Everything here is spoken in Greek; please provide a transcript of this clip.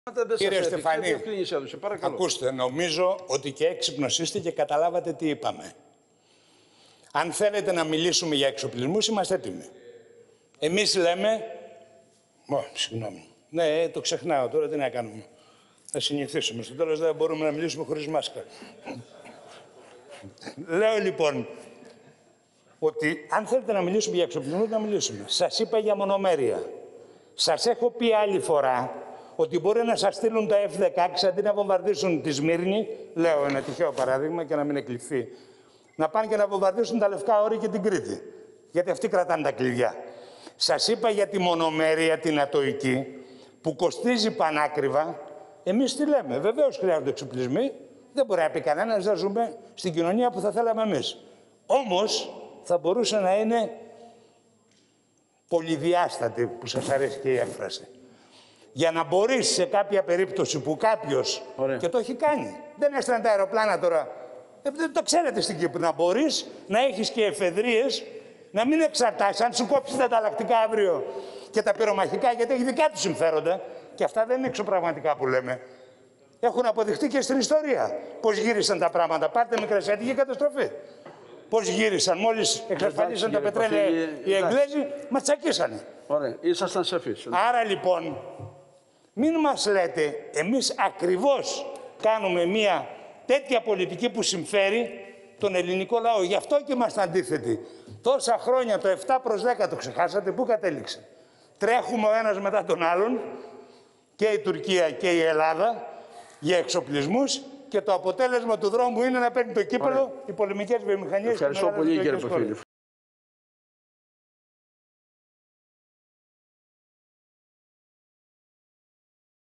Κύριε Στεφανή, ακούστε, νομίζω ότι και έξυπνος είστε και καταλάβατε τι είπαμε. Αν θέλετε να μιλήσουμε για εξοπλισμούς, είμαστε έτοιμοι. Εμείς λέμε... Συγγνώμη. Ναι, το ξεχνάω τώρα, τι να κάνουμε. Θα συνηθίσουμε. Στο τέλος δεν μπορούμε να μιλήσουμε χωρίς μάσκα. Λέω λοιπόν ότι αν θέλετε να μιλήσουμε για εξοπλισμούς, να μιλήσουμε. Σας είπα για μονομέρεια. Σας έχω πει άλλη φορά ότι μπορεί να σας στείλουν τα F-16 αντί να βομβαρδίσουν τη Σμύρνη, λέω ένα τυχαίο παράδειγμα και να μην εκλειφθεί, να πάνε και να βομβαρδίσουν τα Λευκά Όρη και την Κρήτη. Γιατί αυτοί κρατάνε τα κλειδιά. Σας είπα για τη μονομέρεια την ατοική που κοστίζει πανάκριβα. Εμείς τι λέμε? Βεβαίως χρειάζονται εξοπλισμοί. Δεν μπορεί να πει κανένας να ζούμε στην κοινωνία που θα θέλαμε εμείς. Όμως θα μπορούσε να είναι πολυδιάστατη, που σας αρέσει και η έκφραση. Για να μπορείς σε κάποια περίπτωση που κάποιος, και το έχει κάνει, δεν έστειλε τα αεροπλάνα τώρα, δεν το ξέρετε στην Κύπρο, να μπορείς να έχεις και εφεδρείες, να μην εξαρτάσαι, αν σου κόψεις τα ανταλλακτικά αύριο και τα πυρομαχικά, γιατί έχει δικά τους συμφέροντα, και αυτά δεν είναι εξωπραγματικά που λέμε. Έχουν αποδειχτεί και στην ιστορία πώς γύρισαν τα πράγματα. Πάρτε Μικρασιατική καταστροφή. Πώς γύρισαν, μόλις εξασφαλίσαν τα πετρέλαια οι Εγγλέζοι, μας τσακίσανε. Ωραία, ήσασταν σαφείς. Άρα λοιπόν, μην μας λέτε, εμείς ακριβώς κάνουμε μια τέτοια πολιτική που συμφέρει τον ελληνικό λαό. Γι' αυτό και είμαστε αντίθετοι. Τόσα χρόνια το 7 προς 10 το ξεχάσατε, πού κατέληξε? Τρέχουμε ο ένας μετά τον άλλον, και η Τουρκία και η Ελλάδα, για εξοπλισμούς, και το αποτέλεσμα του δρόμου είναι να παίρνει το κύπελλο οι πολεμικές βιομηχανίες. Ευχαριστώ πολύ, κύριε Παφίλη.